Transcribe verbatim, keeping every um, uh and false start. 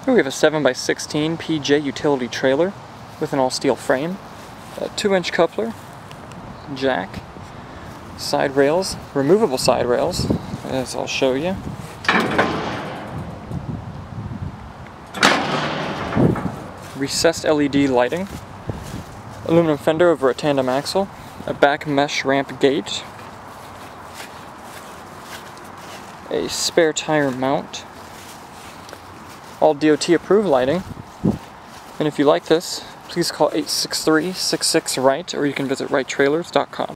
Here we have a seven by sixteen P J utility trailer with an all-steel frame, a two inch coupler, jack, side rails, removable side rails, as I'll show you. Recessed L E D lighting, aluminum fender over a tandem axle, a back mesh ramp gate, a spare tire mount, all D O T approved lighting. And if you like this, please call eight six three, six six, R I G H T or you can visit right trailers dot com.